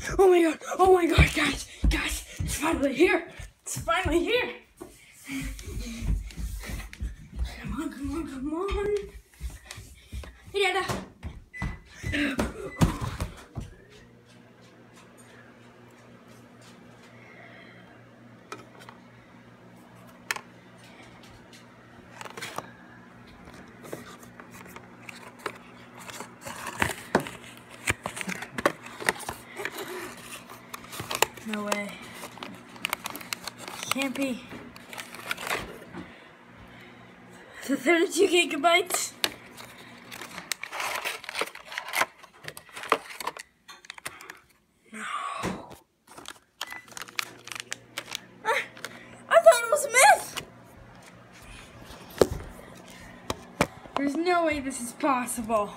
Oh my god. Oh my god, guys. Guys, it's finally here. It's finally here. Come on, come on, come on. Yeah. No way. Can't be. The 32 gigabytes. No. I thought it was a myth. There's no way this is possible.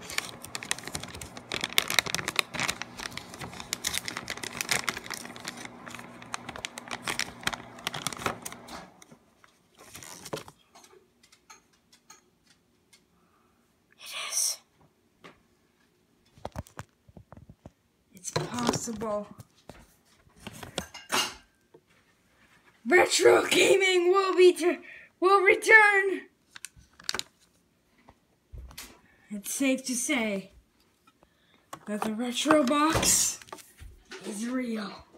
It's possible. Retro gaming will return. It's safe to say that the retro box is real.